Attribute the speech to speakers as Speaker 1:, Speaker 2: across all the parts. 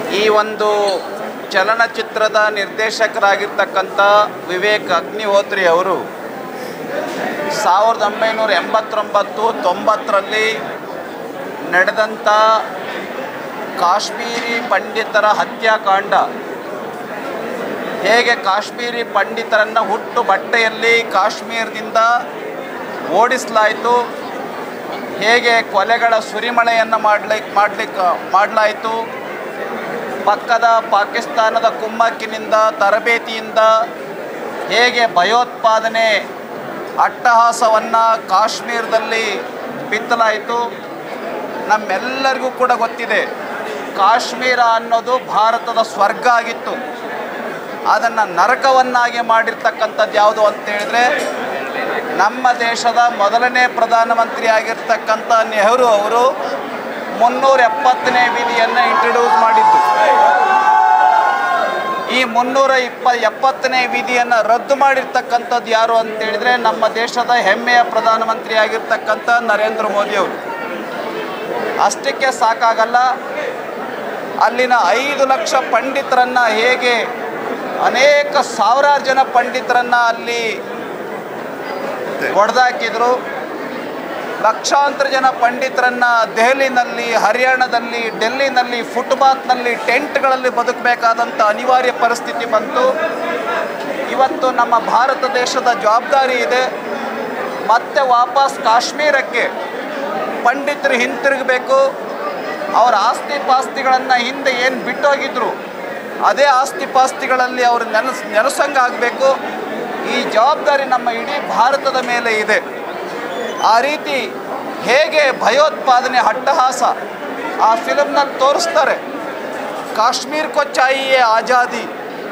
Speaker 1: ಈ ಒಂದು ಚಲನಚಿತ್ರದ ನಿರ್ದೇಶಕರಾಗಿರ್ತಕ್ಕಂಥ ವಿವೇಕ್ ಅಗ್ನಿಹೋತ್ರಿ ಅವರು 1989-90ರಲ್ಲಿ ನಡೆದಂಥ ಕಾಶ್ಮೀರಿ ಪಂಡಿತರ ಹತ್ಯಾಕಾಂಡ, ಹೇಗೆ ಕಾಶ್ಮೀರಿ ಪಂಡಿತರನ್ನು ಹುಟ್ಟು ಬಟ್ಟೆಯಲ್ಲಿ ಕಾಶ್ಮೀರದಿಂದ ಓಡಿಸಲಾಯಿತು, ಹೇಗೆ ಕೊಲೆಗಳ ಸುರಿಮಳೆಯನ್ನು ಮಾಡಲಾಯಿತು, ಪಕ್ಕದ ಪಾಕಿಸ್ತಾನದ ಕುಮ್ಮಕ್ಕಿನಿಂದ ತರಬೇತಿಯಿಂದ ಹೇಗೆ ಭಯೋತ್ಪಾದನೆ ಅಟ್ಟಹಾಸವನ್ನು ಕಾಶ್ಮೀರದಲ್ಲಿ ಬಿತ್ತಲಾಯಿತು. ನಮ್ಮೆಲ್ಲರಿಗೂ ಕೂಡ ಗೊತ್ತಿದೆ, ಕಾಶ್ಮೀರ ಅನ್ನೋದು ಭಾರತದ ಸ್ವರ್ಗ ಆಗಿತ್ತು. ಅದನ್ನು ನರಕವನ್ನಾಗಿ ಮಾಡಿರ್ತಕ್ಕಂಥದ್ದು ಯಾವುದು ಅಂತೇಳಿದರೆ, ನಮ್ಮ ದೇಶದ ಮೊದಲನೇ ಪ್ರಧಾನಮಂತ್ರಿ ಆಗಿರ್ತಕ್ಕಂಥ ನೆಹರು ಅವರು 370ನೇ ವಿಧಿಯನ್ನು ಇಂಟ್ರೊಡ್ಯೂಸ್ ಮಾಡಿದ್ದು. ಈ 370ನೇ ವಿಧಿಯನ್ನು ರದ್ದು ಮಾಡಿರ್ತಕ್ಕಂಥದ್ದು ಯಾರು ಅಂತೇಳಿದರೆ, ನಮ್ಮ ದೇಶದ ಹೆಮ್ಮೆಯ ಪ್ರಧಾನಮಂತ್ರಿ ಆಗಿರ್ತಕ್ಕಂಥ ನರೇಂದ್ರ ಮೋದಿಯವರು. ಅಷ್ಟಕ್ಕೆ ಸಾಕಾಗಲ್ಲ, ಅಲ್ಲಿನ 5 ಲಕ್ಷ ಪಂಡಿತರನ್ನು, ಹೇಗೆ ಅನೇಕ ಸಾವಿರಾರು ಜನ ಪಂಡಿತರನ್ನು ಅಲ್ಲಿ ಹೊಡೆದಾಕಿದ್ರು, ಲಕ್ಷಾಂತರ ಜನ ಪಂಡಿತರನ್ನು ದೆಹಲಿನಲ್ಲಿ, ಹರಿಯಾಣದಲ್ಲಿ, ಡೆಲ್ಲಿನಲ್ಲಿ, ಫುಟ್ಪಾತ್ನಲ್ಲಿ, ಟೆಂಟ್ಗಳಲ್ಲಿ ಬದುಕಬೇಕಾದಂಥ ಅನಿವಾರ್ಯ ಪರಿಸ್ಥಿತಿ ಬಂತು. ಇವತ್ತು ನಮ್ಮ ಭಾರತ ದೇಶದ ಜವಾಬ್ದಾರಿ ಇದೆ, ಮತ್ತೆ ವಾಪಸ್ ಕಾಶ್ಮೀರಕ್ಕೆ ಪಂಡಿತರು ಹಿಂತಿರುಗಬೇಕು. ಅವರ ಆಸ್ತಿ ಪಾಸ್ತಿಗಳನ್ನು ಹಿಂದೆ ಏನು ಬಿಟ್ಟೋಗಿದ್ರು ಅದೇ ಆಸ್ತಿ ಪಾಸ್ತಿಗಳಲ್ಲಿ ಅವರು ನೆಲಸಂಗ ಆಗಬೇಕು. ಈ ಜವಾಬ್ದಾರಿ ನಮ್ಮ ಇಡೀ ಭಾರತದ ಮೇಲೆ ಇದೆ. ಆ ರೀತಿ ಹೇಗೆ ಭಯೋತ್ಪಾದನೆ ಅಟ್ಟಹಾಸ ಆ ಫಿಲಮ್ನಲ್ಲಿ ತೋರಿಸ್ತಾರೆ. ಕಾಶ್ಮೀರ್ ಕೋ ಚಾಹಿಯೇ ಆಜಾದಿ,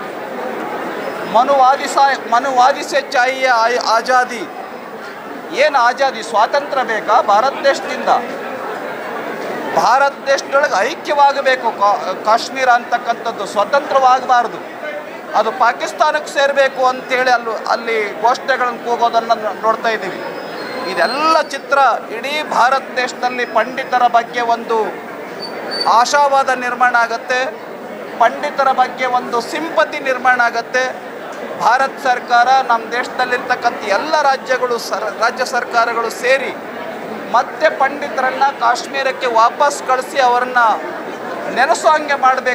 Speaker 1: ಮನುವಾದಿಸೆ ಚಾಹಿಯೇ ಆಜಾದಿ. ಏನು ಆಜಾದಿ? ಸ್ವಾತಂತ್ರ್ಯ ಬೇಕಾ ಭಾರತ ದೇಶದಿಂದ? ಭಾರತ ದೇಶದೊಳಗೆ ಐಕ್ಯವಾಗಬೇಕು. ಕಾಶ್ಮೀರ ಅಂತಕ್ಕಂಥದ್ದು ಸ್ವತಂತ್ರವಾಗಬಾರ್ದು, ಅದು ಪಾಕಿಸ್ತಾನಕ್ಕೆ ಸೇರಬೇಕು ಅಂಥೇಳಿ ಅಲ್ಲಿ ಘೋಷಣೆಗಳನ್ನು ಕೂಗೋದನ್ನು ನೋಡ್ತಾ ಇದ್ದೀವಿ. ಇದೆಲ್ಲ ಚಿತ್ರ ಇಡೀ ಭಾರತ ದೇಶದಲ್ಲಿ ಪಂಡಿತರ ಬಗ್ಗೆ ಒಂದು ಆಶಾವಾದ ನಿರ್ಮಾಣ ಆಗುತ್ತೆ, ಪಂಡಿತರ ಬಗ್ಗೆ ಒಂದು ಸಿಂಪತಿ ನಿರ್ಮಾಣ ಆಗುತ್ತೆ. ಭಾರತ ಸರ್ಕಾರ, ನಮ್ಮ ದೇಶದಲ್ಲಿರ್ತಕ್ಕಂಥ ಎಲ್ಲ ರಾಜ್ಯ ಸರ್ಕಾರಗಳು ಸೇರಿ ಮತ್ತೆ ಪಂಡಿತರನ್ನು ಕಾಶ್ಮೀರಕ್ಕೆ ವಾಪಸ್ ಕಳಿಸಿ ಅವರನ್ನು ನೆಲಸಂಗ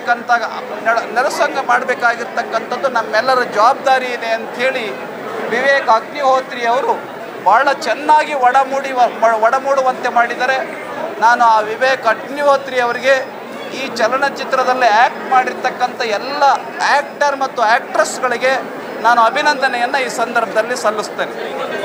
Speaker 1: ಮಾಡಬೇಕಾಗಿರ್ತಕ್ಕಂಥದ್ದು ನಮ್ಮೆಲ್ಲರ ಜವಾಬ್ದಾರಿ ಇದೆ ಅಂಥೇಳಿ ವಿವೇಕ್ ಅಗ್ನಿಹೋತ್ರಿ ಅವರು ಭಾಳ ಚೆನ್ನಾಗಿ ಒಡಮೂಡುವಂತೆ ಮಾಡಿದ್ದಾರೆ. ನಾನು ಆ ವಿವೇಕ್ ಅಗ್ನಿಹೋತ್ರಿ ಅವರಿಗೆ ಈ ಚಲನಚಿತ್ರದಲ್ಲಿ ಆ್ಯಕ್ಟ್ ಮಾಡಿರ್ತಕ್ಕಂಥ ಎಲ್ಲ ಆ್ಯಕ್ಟರ್ ಮತ್ತು ಆ್ಯಕ್ಟ್ರೆಸ್ಗಳಿಗೆ ನಾನು ಅಭಿನಂದನೆಯನ್ನು ಈ ಸಂದರ್ಭದಲ್ಲಿ ಸಲ್ಲಿಸ್ತೇನೆ.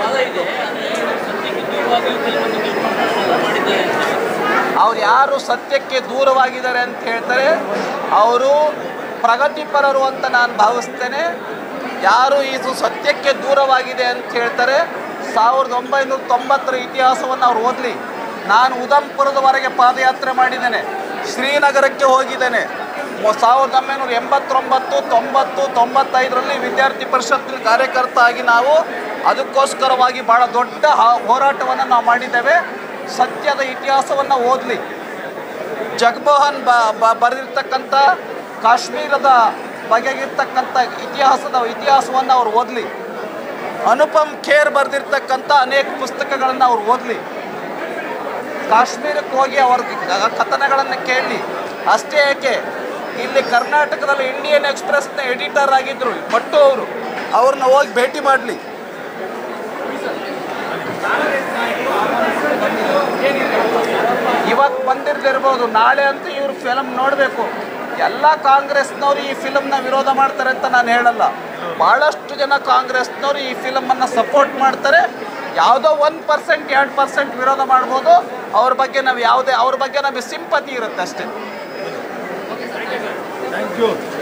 Speaker 1: ಅವ್ರು ಯಾರು ಸತ್ಯಕ್ಕೆ ದೂರವಾಗಿದ್ದಾರೆ ಅಂತ ಹೇಳ್ತಾರೆ, ಅವರು ಪ್ರಗತಿಪರರು ಅಂತ ನಾನು ಭಾವಿಸ್ತೇನೆ. ಯಾರು ಇದು ಸತ್ಯಕ್ಕೆ ದೂರವಾಗಿದೆ ಅಂತ ಹೇಳ್ತಾರೆ, 1990ರ ಇತಿಹಾಸವನ್ನು ಅವ್ರು ಓದಲಿ. ನಾನು ಉಧಂಪುರದವರೆಗೆ ಪಾದಯಾತ್ರೆ ಮಾಡಿದ್ದೇನೆ, ಶ್ರೀನಗರಕ್ಕೆ ಹೋಗಿದ್ದೇನೆ. 1989, 90, 95ರಲ್ಲಿ ವಿದ್ಯಾರ್ಥಿ ಪರಿಷತ್ತಿನ ಕಾರ್ಯಕರ್ತ ಆಗಿ ನಾವು ಅದಕ್ಕೋಸ್ಕರವಾಗಿ ಭಾಳ ದೊಡ್ಡ ಹೋರಾಟವನ್ನು ನಾವು ಮಾಡಿದ್ದೇವೆ. ಸತ್ಯದ ಇತಿಹಾಸವನ್ನು ಓದಲಿ. ಜಗಮೋಹನ್ ಬರೆದಿರ್ತಕ್ಕಂಥ ಕಾಶ್ಮೀರದ ಬಗೆಗಿರ್ತಕ್ಕಂಥ ಇತಿಹಾಸವನ್ನು ಅವ್ರು ಓದಲಿ. ಅನುಪಮ್ ಖೇರ್ ಬರೆದಿರ್ತಕ್ಕಂಥ ಅನೇಕ ಪುಸ್ತಕಗಳನ್ನು ಅವ್ರು ಓದಲಿ. ಕಾಶ್ಮೀರಕ್ಕೆ ಹೋಗಿ ಅವ್ರ ಕಥನಗಳನ್ನು ಕೇಳಲಿ. ಅಷ್ಟೇ ಏಕೆ, ಇಲ್ಲಿ ಕರ್ನಾಟಕದಲ್ಲಿ ಇಂಡಿಯನ್ ಎಕ್ಸ್ಪ್ರೆಸ್ನ ಎಡಿಟರ್ ಆಗಿದ್ದರು ಭಟ್ಟು ಅವರು, ಅವ್ರನ್ನ ಹೋಗಿ ಭೇಟಿ ಮಾಡಲಿ. ಇವತ್ತು ಬಂದಿರ್ದಿರ್ಬೋದು, ನಾಳೆ ಅಂತೂ ಇವ್ರ ಫಿಲಮ್ ನೋಡಬೇಕು. ಎಲ್ಲ ಕಾಂಗ್ರೆಸ್ನವರು ಈ ಫಿಲಮ್ನ ವಿರೋಧ ಮಾಡ್ತಾರೆ ಅಂತ ನಾನು ಹೇಳಲ್ಲ. ಭಾಳಷ್ಟು ಜನ ಕಾಂಗ್ರೆಸ್ನವರು ಈ ಫಿಲಮನ್ನು ಸಪೋರ್ಟ್ ಮಾಡ್ತಾರೆ. ಯಾವುದೋ 1%, 2% ವಿರೋಧ ಮಾಡ್ಬೋದು. ಅವ್ರ ಬಗ್ಗೆ ನಮಗೆ ಸಿಂಪತಿ ಇರುತ್ತೆ ಅಷ್ಟೇ.
Speaker 2: Thank you.